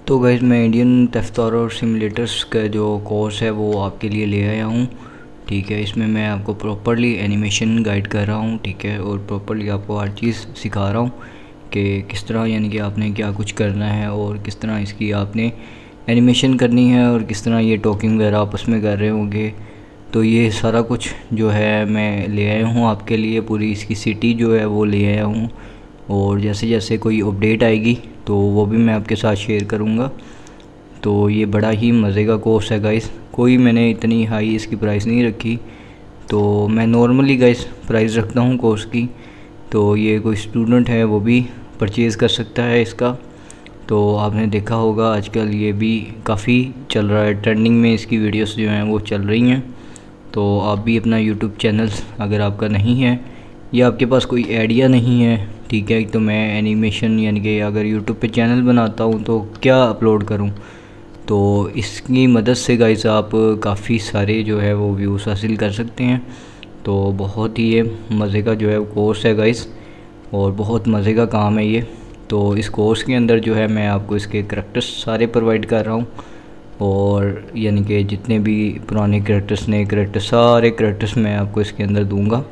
तो गाइस मैं Indian theft simulators का जो कोर्स है वो आपके लिए ले आया हूँ। ठीक है, इसमें मैं आपको प्रॉपरली एनिमेशन गाइड कर रहा हूँ। ठीक है, और प्रॉपरली आपको हर चीज़ सिखा रहा हूँ कि किस तरह यानी कि आपने क्या कुछ करना है और किस तरह इसकी आपने एनिमेशन करनी है और किस तरह ये टॉकिंग वगैरह आपस में कर रहे होंगे। तो ये सारा कुछ जो है मैं ले आया हूँ आपके लिए, पूरी इसकी सिटी जो है वो ले आया हूँ। और जैसे जैसे कोई अपडेट आएगी तो वो भी मैं आपके साथ शेयर करूँगा। तो ये बड़ा ही मज़े का कोर्स है गाइस, कोई मैंने इतनी हाई इसकी प्राइस नहीं रखी। तो मैं नॉर्मली गाइस प्राइस रखता हूँ कोर्स की। तो ये कोई स्टूडेंट है वो भी परचेज़ कर सकता है इसका। तो आपने देखा होगा आजकल ये भी काफ़ी चल रहा है, ट्रेंडिंग में इसकी वीडियोस जो हैं वो चल रही हैं। तो आप भी अपना यूट्यूब चैनल्स अगर आपका नहीं है या आपके पास कोई आइडिया नहीं है, ठीक है, तो मैं एनिमेशन यानी कि अगर यूट्यूब पे चैनल बनाता हूँ तो क्या अपलोड करूँ, तो इसकी मदद से गाइस आप काफ़ी सारे जो है वो व्यूज़ हासिल कर सकते हैं। तो बहुत ही ये मज़े का जो है कोर्स है गाइस, और बहुत मज़े का काम है ये। तो इस कोर्स के अंदर जो है मैं आपको इसके करैक्टर्स सारे प्रोवाइड कर रहा हूँ, और यानी कि जितने भी पुराने करैक्टर्स नए करैक्टर्स सारे करैक्टर्स मैं आपको इसके अंदर दूंगा।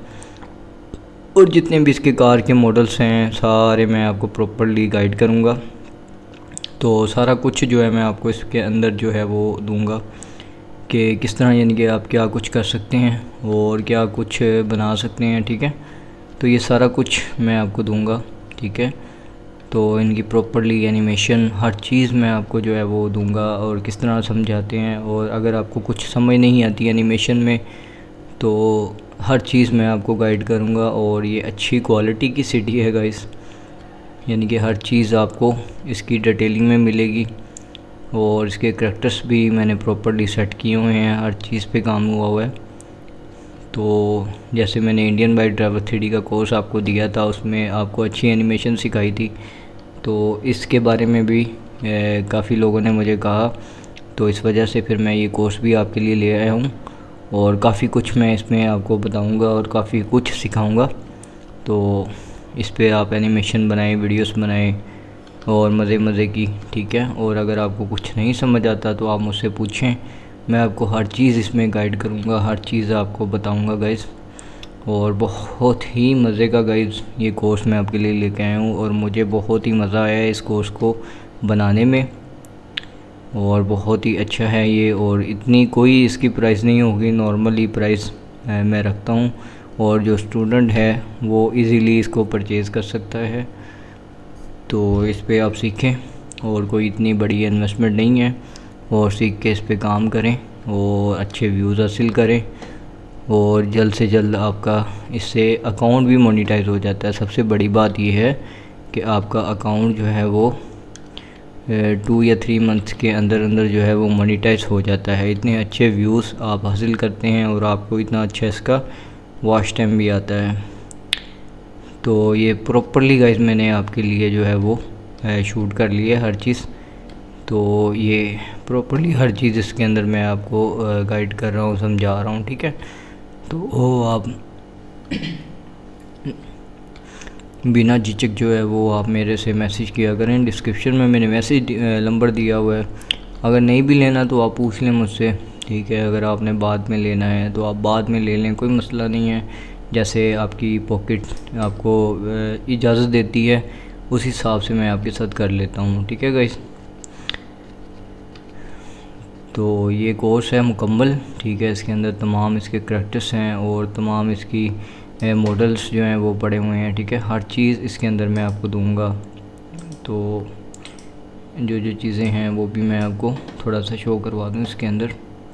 और जितने भी इसके कार के मॉडल्स हैं सारे मैं आपको प्रॉपरली गाइड करूंगा। तो सारा कुछ जो है मैं आपको इसके अंदर जो है वो दूंगा कि किस तरह यानी कि आप क्या कुछ कर सकते हैं और क्या कुछ बना सकते हैं। ठीक है, तो ये सारा कुछ मैं आपको दूंगा। ठीक है, तो इनकी प्रॉपरली एनिमेशन हर चीज़ मैं आपको जो है वो दूंगा और किस तरह समझाते हैं। और अगर आपको कुछ समझ नहीं आती एनिमेशन में तो हर चीज़ मैं आपको गाइड करूंगा। और ये अच्छी क्वालिटी की सिटी है गाइस, यानी कि हर चीज़ आपको इसकी डिटेलिंग में मिलेगी। और इसके करैक्टर्स भी मैंने प्रॉपरली सेट किए हुए हैं, हर चीज़ पे काम हुआ हुआ है। तो जैसे मैंने इंडियन बाइक ड्राइवर 3D का कोर्स आपको दिया था, उसमें आपको अच्छी एनिमेशन सिखाई थी। तो इसके बारे में भी काफ़ी लोगों ने मुझे कहा, तो इस वजह से फिर मैं ये कोर्स भी आपके लिए ले आया हूँ। और काफ़ी कुछ मैं इसमें आपको बताऊँगा और काफ़ी कुछ सिखाऊँगा। तो इस पे आप एनिमेशन बनाएं, वीडियोस बनाएं और मज़े की। ठीक है, और अगर आपको कुछ नहीं समझ आता तो आप मुझसे पूछें, मैं आपको हर चीज़ इसमें गाइड करूँगा, हर चीज़ आपको बताऊँगा गाइस। और बहुत ही मज़े का गाइस ये कोर्स मैं आपके लिए लेके आया हूँ, और मुझे बहुत ही मज़ा आया है इस कोर्स को बनाने में, और बहुत ही अच्छा है ये। और इतनी कोई इसकी प्राइस नहीं होगी, नॉर्मली प्राइस मैं रखता हूँ, और जो स्टूडेंट है वो इजीली इसको परचेज़ कर सकता है। तो इस पे आप सीखें, और कोई इतनी बड़ी इन्वेस्टमेंट नहीं है, और सीख के इस पे काम करें और अच्छे व्यूज़ हासिल करें, और जल्द से जल्द आपका इससे अकाउंट भी मोनेटाइज हो जाता है। सबसे बड़ी बात यह है कि आपका अकाउंट जो है वो 2 या 3 मंथ्स के अंदर अंदर जो है वो मोनेटाइज हो जाता है। इतने अच्छे व्यूज़ आप हासिल करते हैं और आपको इतना अच्छा इसका वॉच टाइम भी आता है। तो ये प्रॉपरली गाइस मैंने आपके लिए जो है वो शूट कर लिया हर चीज़। तो ये प्रॉपरली हर चीज़ इसके अंदर मैं आपको गाइड कर रहा हूँ, समझा रहा हूँ। ठीक है, तो वो आप बिना झिझक जो है वो आप मेरे से मैसेज किया करें। डिस्क्रिप्शन में मैंने मैसेज नंबर दिया हुआ है, अगर नहीं भी लेना तो आप पूछ लें मुझसे। ठीक है, अगर आपने बाद में लेना है तो आप बाद में ले लें, कोई मसला नहीं है। जैसे आपकी पॉकेट आपको इजाज़त देती है उस हिसाब से मैं आपके साथ कर लेता हूँ। ठीक है गाइस, तो ये कोर्स है मुकम्मल। ठीक है, इसके अंदर तमाम इसके करैक्टर्स हैं और तमाम इसकी मॉडल्स जो हैं वो पड़े हुए हैं। ठीक है, हर चीज़ इसके अंदर मैं आपको दूंगा। तो जो जो चीज़ें हैं वो भी मैं आपको थोड़ा सा शो करवा दूँ इसके अंदर।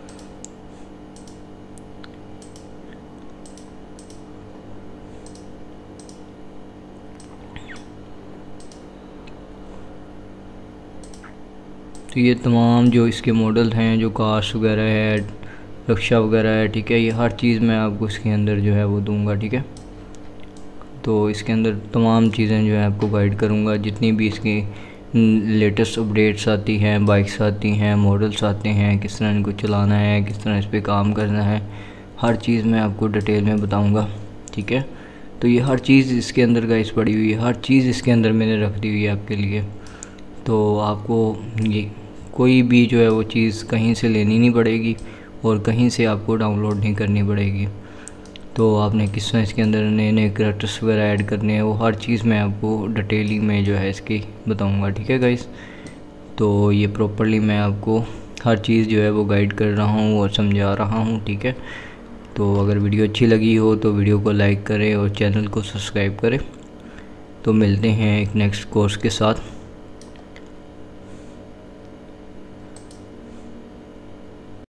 तो ये तमाम जो इसके मॉडल हैं, जो कार्स वगैरह है, रिक्शा वगैरह है, ठीक है, ये हर चीज़ मैं आपको इसके अंदर जो है वो दूंगा। ठीक है, तो इसके अंदर तमाम चीज़ें जो है आपको गाइड करूंगा, जितनी भी इसकी लेटेस्ट अपडेट्स आती हैं, बाइक्स आती हैं, मॉडल्स आते हैं, किस तरह इनको चलाना है, किस तरह इस पर काम करना है, हर चीज़ मैं आपको डिटेल में बताऊँगा। ठीक है, तो ये हर चीज़ इसके अंदर गाइस पड़ी हुई है, हर चीज़ इसके अंदर मैंने रख दी हुई है आपके लिए। तो आपको ये कोई भी जो है वो चीज़ कहीं से लेनी नहीं पड़ेगी और कहीं से आपको डाउनलोड नहीं करनी पड़ेगी। तो आपने किस तरह इसके अंदर नए नए करैक्टर्स वगैरह ऐड करने हैं, वो हर चीज़ मैं आपको डिटेलिंग में जो है इसकी बताऊंगा, ठीक है गाइस। तो ये प्रॉपर्ली मैं आपको हर चीज़ जो है वो गाइड कर रहा हूँ और समझा रहा हूँ, ठीक है। तो अगर वीडियो अच्छी लगी हो तो वीडियो को लाइक करें और चैनल को सब्सक्राइब करें। तो मिलते हैं एक नेक्स्ट कोर्स के साथ।